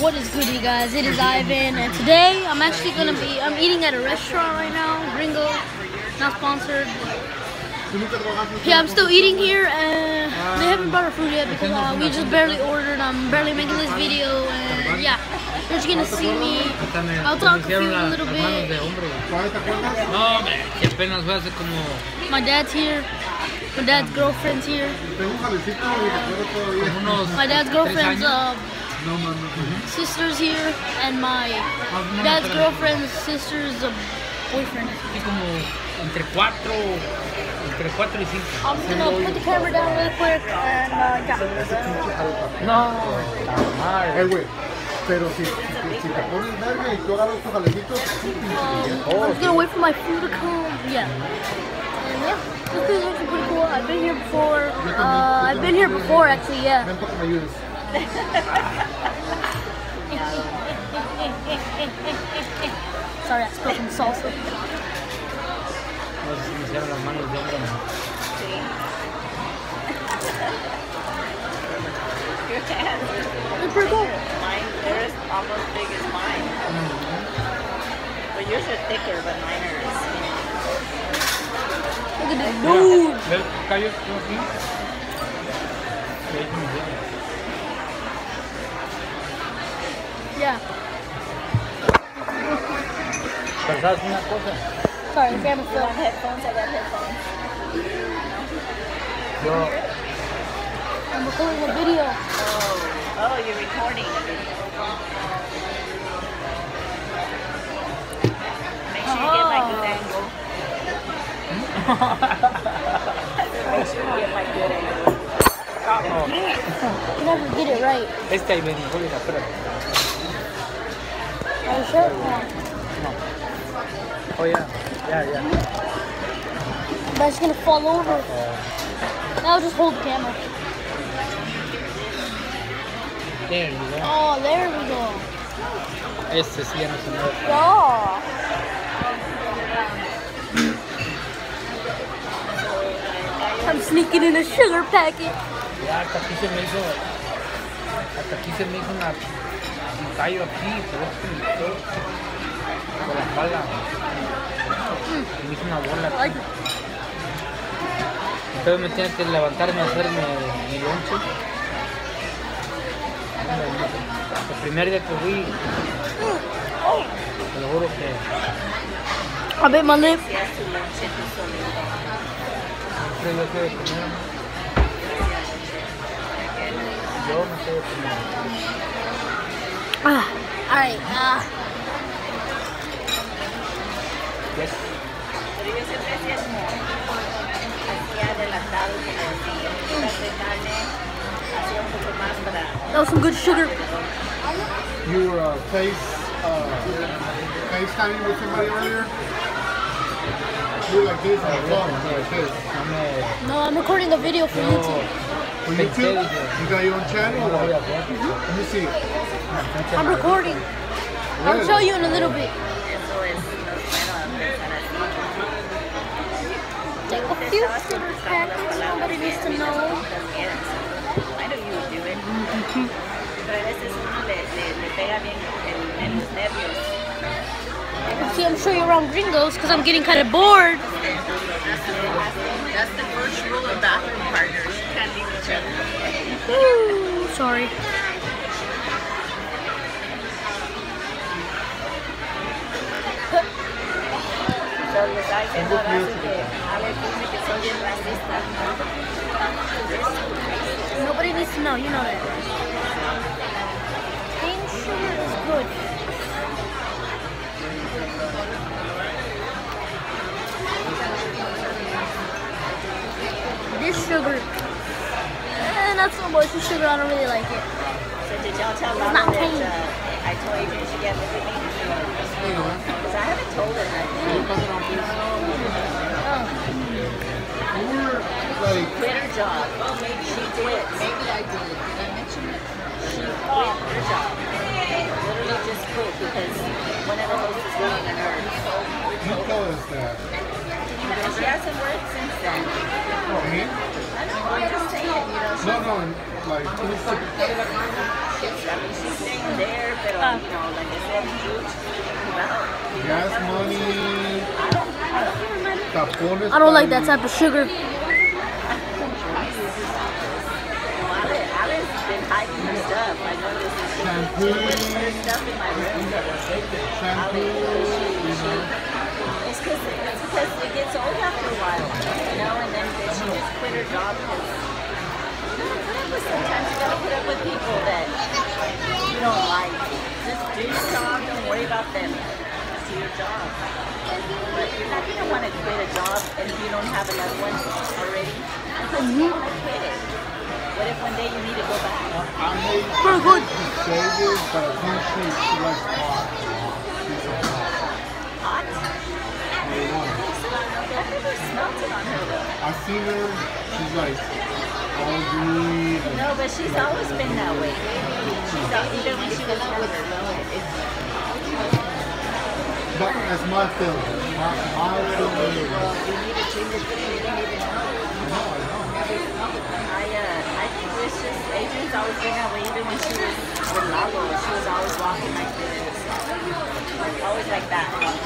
What is good, you guys? It is Ivan, and today I'm actually I'm eating at a restaurant right now, Gringo, not sponsored. Yeah, I'm still eating here, and they haven't brought our food yet because we just barely ordered. I'm barely making this video, and yeah, you're just gonna see me. I'll talk to you a little bit. My dad's here. My dad's girlfriend's here. My dad's girlfriend's sister's here, and my dad's girlfriend's sister's boyfriend. Entre 4 y 5. I'm just gonna put the camera down really quick and yeah. No. Güey, pero si te pones verga y tú agarras tus jalecitos. I'm just gonna wait for my food to come. Yeah. And yeah, this is actually pretty cool. I've been here before. I've been here before actually, yeah. Ven para que me ayudes. Sorry, I spilled some salsa. No sé si me hicieron las manos de hombre. Your hands It's pretty cool. mine, they're almost big as mine. But yours are thicker, but mine are skinny. Look at this dude. ¿Ves callos tú aquí? Yeah. ¿Pensabas una cosa? Sorry, the camera You fell. want headphones? I got headphones. Yo, I'm recording a video. Oh, you're recording. Make sure you get my good angle. Make sure you get my good angle. You never get it right. esta y me dijo, espérate. Are you sure? Oh, yeah. But it's gonna fall over. Now just hold the camera. There you go. Oh, there we go. Este sí ya no se mueve. Oh. I'm sneaking in a sugar packet. Ya hasta aquí se me hizo un callo aquí, pero es que me quitó por la espalda. Me hizo una bola aquí. Like, Entonces me tenía que levantarme a hacerme mi lonche. El primer día que fui, te lo juro que I bit my lip. Si haces tu lonche, tú solito. siempre yo sé de comer. Yo no sé de comer. Alright. Yes. Pero yo siempre hacía como así adelantado, como si ibas de carne, hacía un poco más para... That was some good sugar. You were FaceTiming with somebody earlier? You were like this on the phone, like this. No, I'm recording a video for YouTube. For YouTube? You got your own channel? Or? Let me see. I'm recording. I'll show you in a little bit. Eso es, nos bueno a empezar así. Take a few sugar packets. Nobody needs to know. I know you would do it. Pero a veces uno le pega bien en los nervios. See, I'm showing you around Gringos because I'm getting kind of bored. That's the first rule of bathroom partners. You can't leave each other. Ooh, sorry. So les da diciendo ahora sí que Ale dice que soy bien racista. Nobody needs to know. You know that. Cane sugar is good. This sugar, not so much. This sugar, I don't really like it. So did y'all tell It's Mama not that cane. I told Adrian she got with me? Because I haven't told her nothing. You were like, Quit her job. She did. Maybe I did. Did I mention it? She quit her job. Literally just quit because one of the hosts was getting on her. you told us that. And she hasn't worked since then. Oh, me? I know, I'm just saying, you know. No, like, I mean, she's staying there, you know, like I said, huge. Gas money. Tapones. I don't like that type of sugar. Alice been hiding her stuff. I noticed Shampoo. her stuff in my room. Shampoo. It's because it gets old after a while, you know, and then she just quit her job because sometimes you gotta put up with people that you don't like. Just do your job, don't worry about them. Just do your job. But you're not gonna want to quit a job and if you don't have another one already. Because you want to quit it. What if one day you need to go back? I hate to say this, but I think she likes hot. Hot? I've never smelled it on her though. I've seen her, she's like all green. No, but she's always been that way. Even when she was younger. But that's my feeling. My feeling. You need to change it. I think it's just Adrian's always been that way. Even when she was with Lalo, she was always walking like this. Always like that.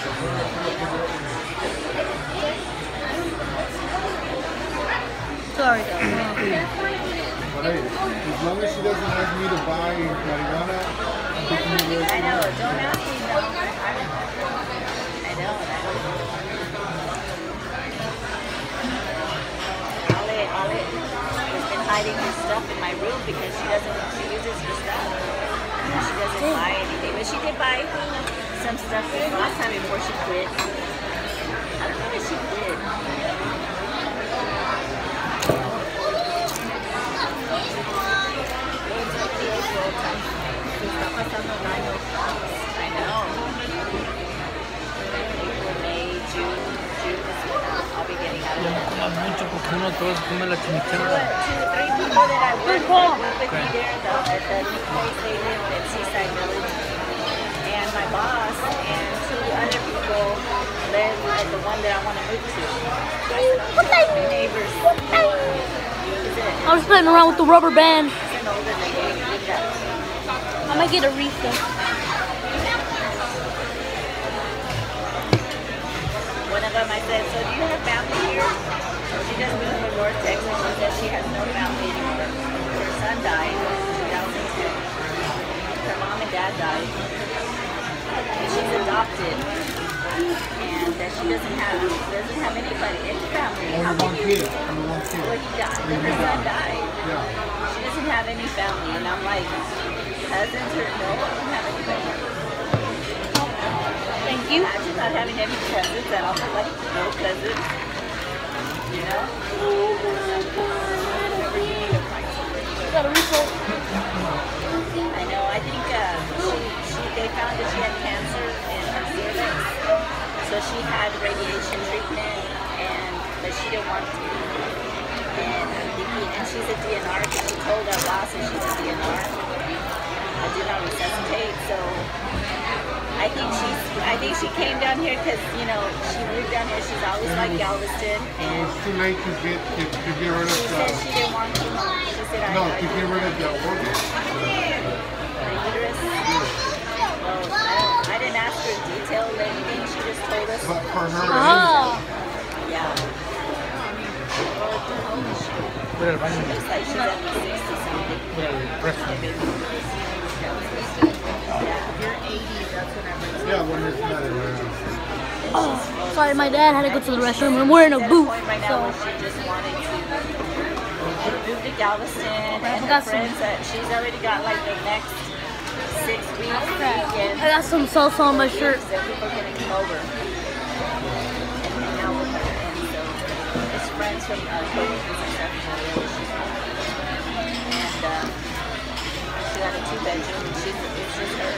Sorry. But hey, as long as she doesn't ask me to buy marijuana, I know, don't ask me, no. I know. Ale has been hiding her stuff in my room because she uses her stuff. She doesn't buy anything. But she did buy some stuff last time before she quit. I don't know if she did. I know. April, May, June is when I'll be getting out of No it. comas mucho porque uno todos come la chimichanga. 2 or 3 people that I work with me there at the new place they live at Seaside Village. And my boss and 2 other people live at the one that I want to move to. My neighbors. I was playing around with the rubber band. It's an older lady. I might get a refill. One of them I said, so do you have family here? She just moved from North Texas. She said she has no family anymore. Her son died in 2010. Her mom and dad died. And she's adopted. And that she doesn't have anybody, any family. How can you? Well, he died. Her son died. Yeah. She doesn't have any family. And I'm like, cousins or no, I don't have anybody. Thank you. Imagine not having any cousins at all. Like, no cousins. You know? Got a refill. I know. I think they found that she had cancer in her cervix. So she had radiation treatment, but she didn't want to. And she's a DNR because she told our boss that she's a DNR. I do not resuscitate, so I think she came down here because, you know, she moved down here. She's always like Galveston. And It's too late to get rid of she said she didn't want to. She said, no, to get rid of the organ. the uterus. Well, I didn't ask her detail or anything. She just told us. But for her, Oh. Yeah. Well, how old is she? Voy al baño. Looks like she's at 60 something. Voy al restroom. yeah, when it's not around. Oh, sorry, my dad had to go to the restroom. I'm wearing a boot, Right now, so she just wanted to move to Galveston, and her got some- friends that she's already got like the next 6 weeks weekend. I got some salsa on my shirt. That people are gonna come over and hang out with her, and so it's friends from coworkers and stuff. And she got a 2-bedroom. It's just her.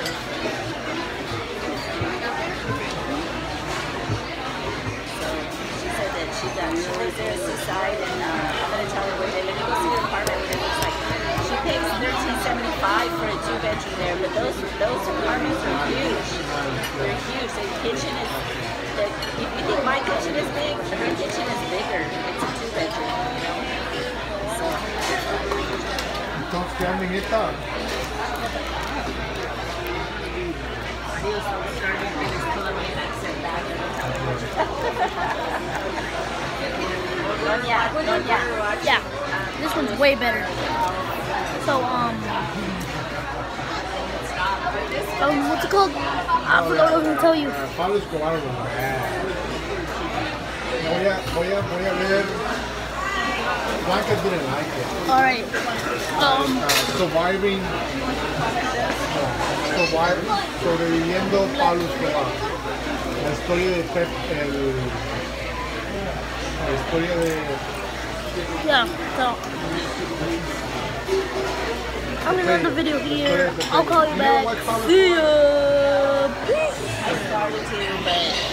So she said that she lives there at Seaside, and I'm gonna tell her where they live. You can see her apartment, what it looks like. She pays $13.75 for a 2-bedroom there, but those apartments are huge. They're huge. The kitchen is. If you think my kitchen is big, her kitchen is bigger. It's a 2-bedroom, you know. So. Entonces, ¿qué amiguita? one's way better. So, what's it called? I forgot what I was gonna tell you. Pablo Escobar was bad. Voy a ver. Blanca didn't like it. Alright. Sobreviviendo Pablo Escobar. La historia de Pep, la historia de... Yeah, so I'm gonna end the video here. I'll call you back. See ya. Peace. I started to, but